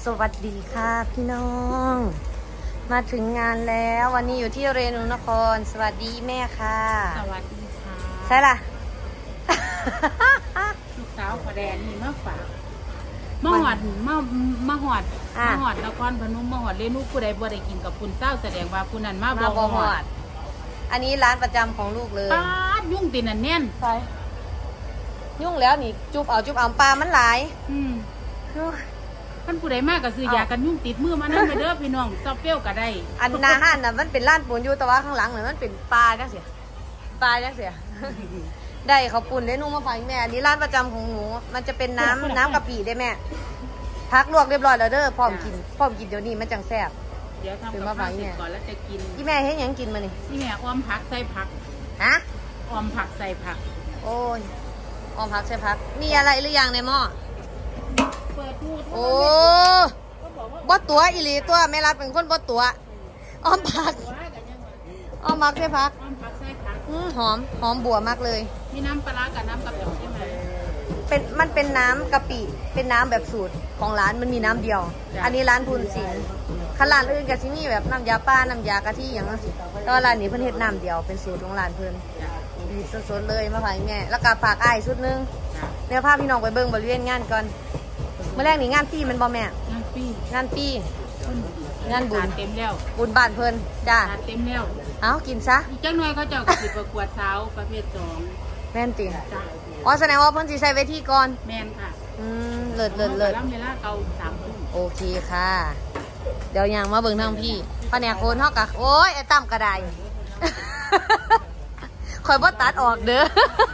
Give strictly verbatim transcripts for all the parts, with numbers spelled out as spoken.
สวัสดีค่ะพี่น้องมาถึงงานแล้ววันนี้อยู่ที่เรนูนครสวัสดีแม่ค่ะสวัสดีค่ะใช่ล่ะลูกสาวขอแดนนี่มาฝากมาหอดมามาหอดมาหอดนครพนมมาหอดเรนูผู้ใดบ่ได้กินกับคุณเต้าแสดงว่าผู้นั้นมาบ่หอดอันนี้ร้านประจำของลูกเลยป้ายุ่งตีนั่นแน่นใช่ยุ่งแล้วนี่จุบเอาจุบเอาปลามันหลายอืมท่านผู้ใดมากก็ซื้อยากันยุ่งติดมือมานั่นไปเด้อพี่น้องซอฟเปรี้ยวก็ได้อันนาฮันน่ะมันเป็นร้านปูนอยู่แต่ว่าข้างหลังน่ะมันเป็นปลาจังเสียปลาจังเสียได้เขาปูนได้นุ่มมาฝากแม่อันนี้ร้านประจำของหนูมันจะเป็นน้ำน้ำกะปิได้แม่พักลวกเรียบร้อยแล้วเด้อพร้อมกินพร้อมกินเดี๋ยวนี้มันจังแซ่บเดี๋ยวทำกับข้าวเสร็จก่อนแล้วจะกินที่แม่ให้ยังกินมานี่ที่แม่อ้อมผักใส่ผักฮะอ้อมผักใส่ผักโอ้ยอ้อมผักใส่ผักมีอะไรหรือยังในหม้อเปิดดูโอ้บ่ตัวอีหลีตัวแม่รัดเป็นคนบ่ตัวอ้อมผักอ้อมผักใส่ผักอ้อมผักใส่ผักหอมหอมบัวมากเลยมีน้ำปลากับน้ำกะปิใช่ไหมเป็นมันเป็นน้ำกะปิเป็นน้ำแบบสูตรของร้านมันมีน้ำเดียวอันนี้ร้านพูนศิลป์ขร้านอื่นกับที่นี่แบบน้ำยาป้าน้ำยากะทิอย่างนั้นสิแต่ว่าร้านนี้เพิ่นเฮ็ดน้ำเดียวเป็นสูตรของร้านเพิ่นดีสดๆเลยมาฝากแม่แล้วก็ฝากอ้ายชุดนึงเดี๋ยวพาพี่น้องไปเบิ่งบริเวณงานก่อนเมื่อแรกนี่งานปีมันบ่แม่งานปีงานปีงานบุญเต็มแล้วบุญบ้านเพิ่นจ้าเต็มแล้วเอากินซะอีกจังหน่อยเขาเจ้าก็สิประกวดสาวประเภทสองแม่นติอ๋อแสดงว่าเพิ่นสิใช้เวทีก่อนแม่นค่ะอืมเลิศเลิศเลิศเวลาเก่าสามทุ่มโอเคค่ะเดี๋ยวยังมาเบิ่งทางพี่ป้าแหนกโคนเฮากะโอ้ยไอ้ตั้มกระไดคอยบ่ตัดออกเด้อ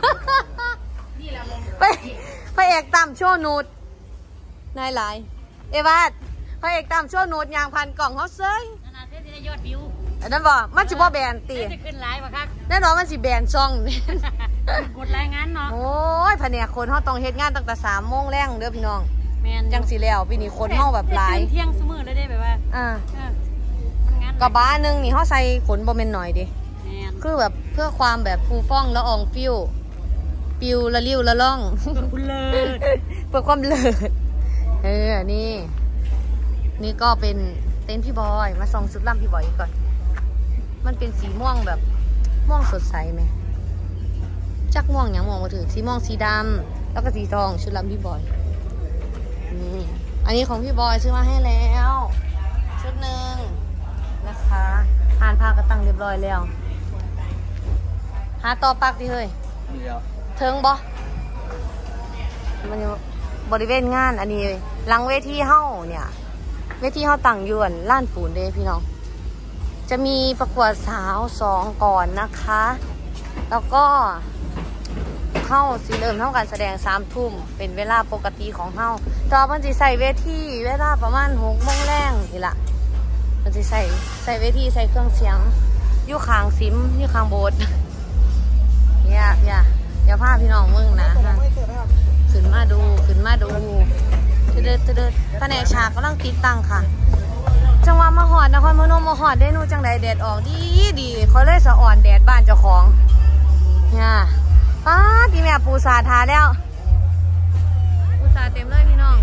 ไปพระเอกตั้มโชว์นูดนายหลายเอวาดพระเอกตั้มโชว์นูดยางพันกล่องเฮาเซยนั่นๆที่ได้ยอดวิวอันนั้นบ่มันสิบ่แบนติจะขึ้นไลฟ์บ่ครับแน่นอนมันสิแบนช่องกดรายงานเนาะโอ้ยแผนกคนเฮาต้องเฮ็ดงานตั้งแต่สามโมงแรงเด้อพี่น้องแม่นจังสิแล้วปีนี้คนเฮาแบบหลายเที่ยงเสมอเลยได้แบบว่าอ่ามันงานกระบะนึงนี่เฮาใส่ขนบ่แม่นน้อยดิคือแบบเพื่อความแบบฟูฟ่องละอองฟิวปิวละลิ้วละล่องคุณเลิศเพื่อความเลิศเออนี่นี่ก็เป็นเต็นท์พี่บอยมาส่องชุดล่ำพี่บอยก่อนมันเป็นสีม่วงแบบม่วงสดใสไหมจักม่วงอย่างม่วงมาถือสีม่วงสีดำแล้วก็สีทองชุดล่ำพี่บอยนี่อันนี้ของพี่บอยซื้อมาให้แล้วชุดหนึ่งนะคะอ่านผ้ากระตังเรียบร้อยแล้วหาต่อปักดิเฮ้ยเทิงบ่มันบริเวณงานอันนี้หลังเวทีเฮ้าเนี่ยเวทีเฮ้าตั้งยวนล้านปูนเด้พี่น้องจะมีประกวดสาวสองก่อนนะคะแล้วก็เข้าสีเริ่มเท่ากันแสดงสามทุ่มเป็นเวลาปกติของเฮ้าต่อมันจะใส่เวทีเวลาประมาณหกโมงแรงนี่แหละมันจะใส่ใส่เวทีใส่เครื่องเสียงอยู่ข้างซิมอยู่ข้างโบสถ์เนี่ยเนี่ยเดี๋ยวพาพี่น้องมึงนะขึ้นมาดูขึ้นมาดูเดินเดินแผนกฉากกำลังติดตั้งค่ะจังหวะมาหอดนครพนมมาหอดได้นู่จังใดแดดออกดีดีเขาเลยสะอ่อนแดดบ้านเจ้าของเนี่ยป้าที่แม่ปูสาทาแล้วปูสาเต็มเลยพี่น้อง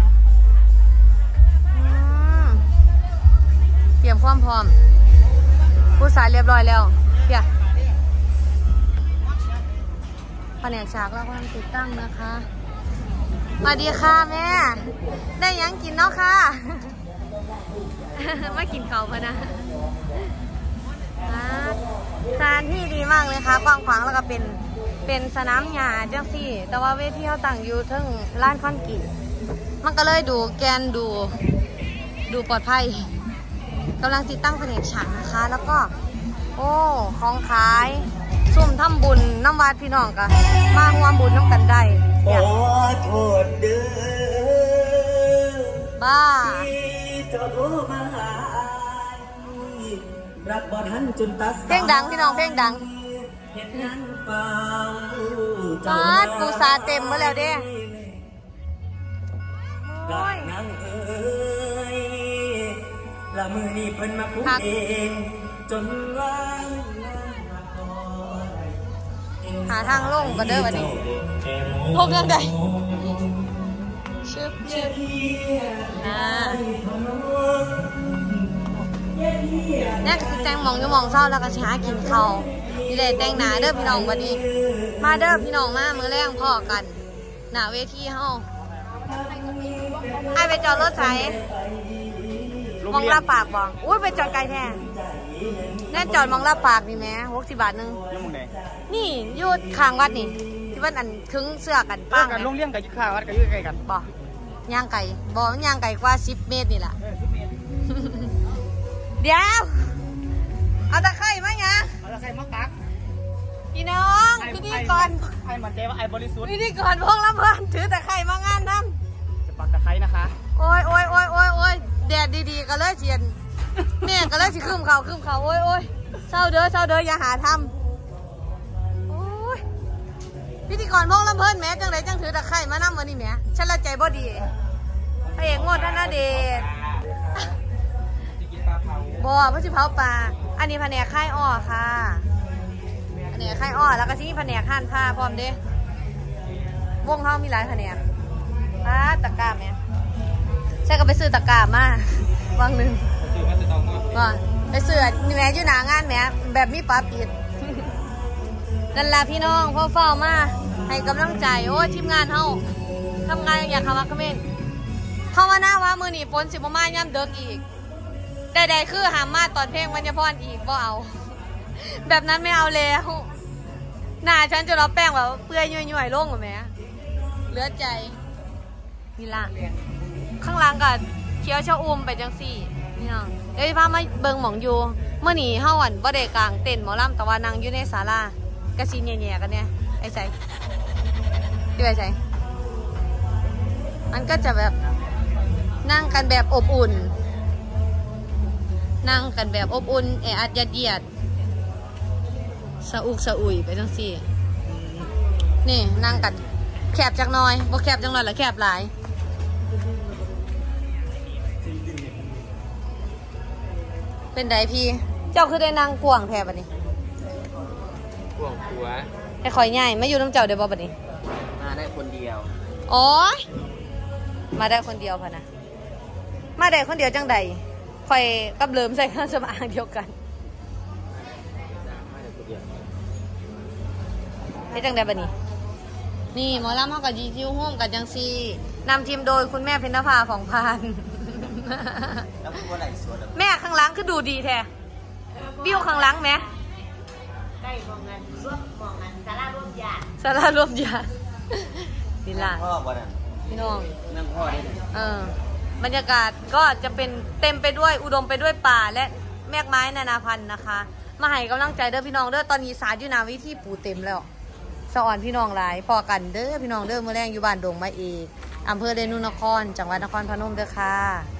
เตรียมความพร้อมปูสาเรียบร้อยแล้วเดี๋ยวแผนกฉากเรากำลังติดตั้งนะคะสวัสดีค่ะแม่ได้ยังกินเนาะค่ะมากินเขาพะนะสถานที่ดีมากเลยค่ะกว้างขวางแล้วก็เป็นเป็นสนามหญ้าจังสี่แต่ว่าเวทีเขาตั้งอยู่ทั้งร้านคอนกรีตมันก็เลยดูแกนดูดูปลอดภัยกำลังติดตั้งแผนกฉากนะคะแล้วก็โอ้ของขายซุ่มทำบุญน้ำวัดพี่น้องกันมาร่วมบุญน้ำกันได้ขอโทษเด้อบ้าเพลงดังพี่น้องเพลงดังปาดปูซาเต็มมาแล้วเด้โอ้ยละมือนี่เพิ่นมาพูดเองจนว่าหาทางลงกันเด้อวันนี้ลงยังไงชึบชึบอ่าแน่ก็สิแต่งมองอยู่มองเศร้าแล้วก็สิหากินเขานี่เลยแต่งหนาเด้อพี่น้องวันนี้มาเด้อพี่น้องมามือแรงพ่อกันหน้าเวทีเฮาไอไปจอดรถไถมองลาปากบ่อุ้ยไปจอดไกลแท้แน่จอดมองลาปากนี่แม่หกสิบบาทนึงนี่อยู่ข้างวัดนี่ที่ว่าอันถึงเสื้อกันป้างกันลงเลี้ยงกับยี่ข้าววัดกับยี่ไก่กันบ่ย่างไก่บ่ย่างไก่กว่าสิบเมตรนี่แหละเดี๋ยวเอาตะไคร้มาไงเอาตะไคร้มาตักพี่น้องพิธีกรไอ้มันเจว่าไอ้บริสุทธิ์พิธีกรพวกลำเพิ่นถือตะไคร้มางานนั่งจะปักตะไคร้นะคะโอ้ยโอ้ยโอ้ยโอ้ยโอ้ยแดดดีๆก็เลยเฉียนแม่ก็เลยสิคืมเขาคืมเขาโอ้ยโอ้ยเศร้าเด้อเศร้าเด้ออย่าหาทำโอ้ยพิธีกรพวกลำเพิ่นแม่จังไรจังถือตะไคร้มานั่งวันนี้แม่ฉันละใจบ่ดีพระเอกงดท่านนาเดชบ่พระสิเผาปลาอันนี้แผนกค่ายอ้อค่ะแผนกค่ายอ้อแล้วก็ที่แผนกหั่นผ้าพร้อมเด้วงเฮามีหลายแผนกป้าตะกร้าแม่ใช่ก็ไปซื้อตะกร้ามาวังหนึ่งว่าไปซื้อแม่อยู่หนางานแม่แบบมีปลาปิดนั่นแหละพี่น้องพ่อเฝ้ามาให้กำลังใจโอ้ทีมงานเฮาทำงานอย่างคำว่าคอมเมนต์เข้ามาหน้าว่ามือหนีฝนสิบมาย่ำเดิกอีกใดๆคือหามมาตอนเพลงวันยพรอีกบ่เอาแบบนั้นไม่เอาแล้วหน้าฉันจะรับแป้งแบบเปื่อยยุ่ยๆโล่งกว่าแม่เหลือใจนี่ล่ะข้างล่างก็เคี้ยวชะอุ่มไปจังสี่นี่น้องเอ้ยพามาเบิ่งหมองอยู่เมื่อหนีเฮาอันบ่ได้กลางเต็นท์หมอลำแต่ว่านั่งอยู่ในศาลากระซีแย่ๆกันเนี่ยไอ้ใส่ที่ไอ้ใส่มันก็จะแบบนั่งกันแบบอบอุ่นนั่งกันแบบอบอุ่นแออัดยัดเยียดสะอุกสะอุ่ยไปทั้งสี่นี่นั่งกันแคบจักหน่อยบ่แคบจังหน่อยหรือแคบหลายเป็นไดพี่เจ้าคือได้นั่งกวางแทบบัดนี้กวางหัวให้คอยง่ายไม่อยู่น้ำเจ้าเดี๋ยวบ่บัดนี้มาได้คนเดียวอ๋อมาได้คนเดียวพะนะมาได้คนเดียวจังใดคอยกับเลิมใส่เครื่องสำอางเดียวกันเป็นจังใดบัดนี้นี่หมอลำเขากับจีจิวห่วมกันจังซีนำทีมโดยคุณแม่เพ็ญนภาของพานแม่ข้างหลังคือดูดีแท้วิวข้างหลังไหมใกล้มองกันร่วมมองกันสาราร่วมญาติสาราร่วมญาตินี่ล่ะพี่น้องนั่งพ่อได้เออบรรยากาศก็จะเป็นเต็มไปด้วยอุดมไปด้วยป่าและแมกไม้นานาพันธุ์นะคะมาให้กำลังใจเด้อพี่น้องเด้อตอนนี้สาดอยู่นาวิธีปูเต็มแล้วสวรรค์พี่น้องหลายพอกันเด้อพี่น้องเด้อเมื่อแรงอยู่บ้านดงมาเอกอำเภอเรนูนครจังหวัดนครพนมเด้อค่ะ